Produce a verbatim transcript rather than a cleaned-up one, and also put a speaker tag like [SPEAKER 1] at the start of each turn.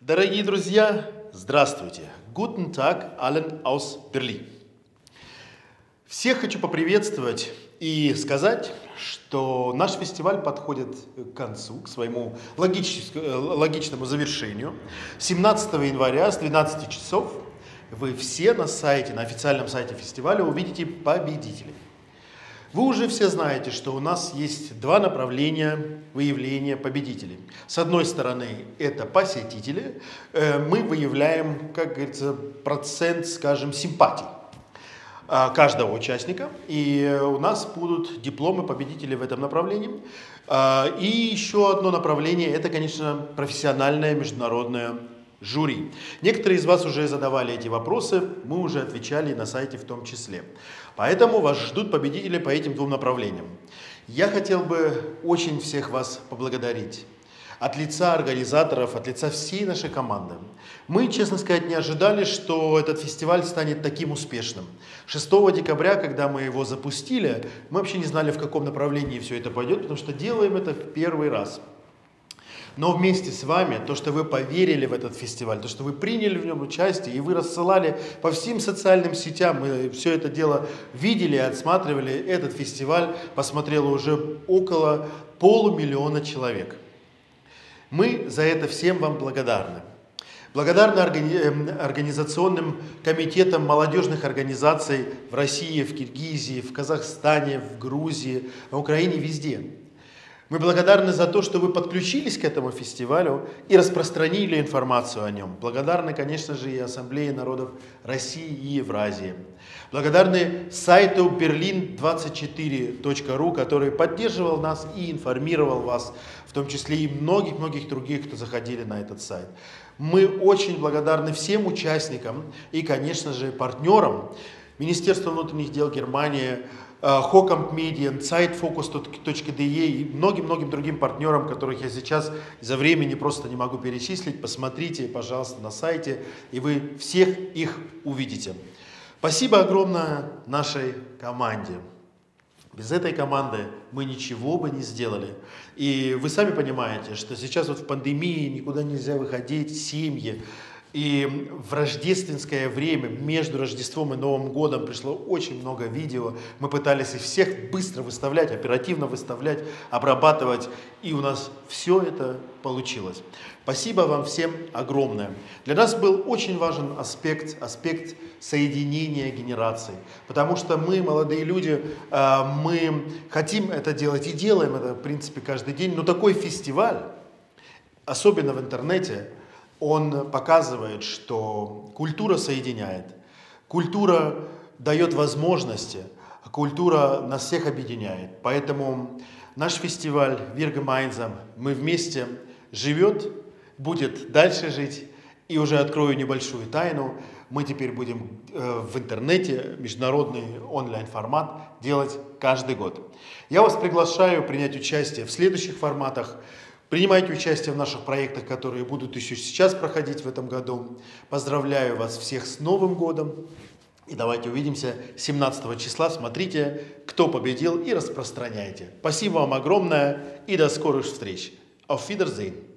[SPEAKER 1] Дорогие друзья, здравствуйте! Guten Tag allen aus Berlin. Всех хочу поприветствовать и сказать, что наш фестиваль подходит к концу, к своему логичному завершению. семнадцатого января с двенадцати часов вы все на сайте, на официальном сайте фестиваля увидите победителей. Вы уже все знаете, что у нас есть два направления выявления победителей. С одной стороны, это посетители. Мы выявляем, как говорится, процент, скажем, симпатий каждого участника. И у нас будут дипломы победителей в этом направлении. И еще одно направление, это, конечно, профессиональное международное жюри. Некоторые из вас уже задавали эти вопросы, мы уже отвечали на сайте в том числе. Поэтому вас ждут победители по этим двум направлениям. Я хотел бы очень всех вас поблагодарить. От лица организаторов, от лица всей нашей команды. Мы, честно сказать, не ожидали, что этот фестиваль станет таким успешным. шестого декабря, когда мы его запустили, мы вообще не знали, в каком направлении все это пойдет, потому что делаем это в первый раз. Но вместе с вами, то, что вы поверили в этот фестиваль, то, что вы приняли в нем участие, и вы рассылали по всем социальным сетям, мы все это дело видели, отсматривали, этот фестиваль посмотрело уже около полумиллиона человек. Мы за это всем вам благодарны. Благодарны организационным комитетам молодежных организаций в России, в Киргизии, в Казахстане, в Грузии, на Украине, везде. Мы благодарны за то, что вы подключились к этому фестивалю и распространили информацию о нем. Благодарны, конечно же, и Ассамблее народов России и Евразии. Благодарны сайту берлин двадцать четыре точка ру, который поддерживал нас и информировал вас, в том числе и многих-многих других, кто заходили на этот сайт. Мы очень благодарны всем участникам и, конечно же, партнерам Министерства внутренних дел Германии, Хокамп Медиа, сайт фокус точка де и многим-многим другим партнерам, которых я сейчас из-за времени просто не могу перечислить. Посмотрите, пожалуйста, на сайте, и вы всех их увидите. Спасибо огромное нашей команде. Без этой команды мы ничего бы не сделали. И вы сами понимаете, что сейчас вот в пандемии никуда нельзя выходить, семьи. И в рождественское время, между Рождеством и Новым годом, пришло очень много видео. Мы пытались их всех быстро выставлять, оперативно выставлять, обрабатывать. И у нас все это получилось. Спасибо вам всем огромное. Для нас был очень важен аспект, аспект соединения генераций. Потому что мы, молодые люди, мы хотим это делать и делаем это, в принципе, каждый день. Но такой фестиваль, особенно в интернете, он показывает, что культура соединяет, культура дает возможности, а культура нас всех объединяет. Поэтому наш фестиваль Wir gemeinsam, мы вместе, живет, будет дальше жить. И уже открою небольшую тайну, мы теперь будем в интернете международный онлайн-формат делать каждый год. Я вас приглашаю принять участие в следующих форматах. Принимайте участие в наших проектах, которые будут еще сейчас проходить в этом году. Поздравляю вас всех с Новым годом. И давайте увидимся семнадцатого числа. Смотрите, кто победил, и распространяйте. Спасибо вам огромное и до скорых встреч. Auf Wiedersehen.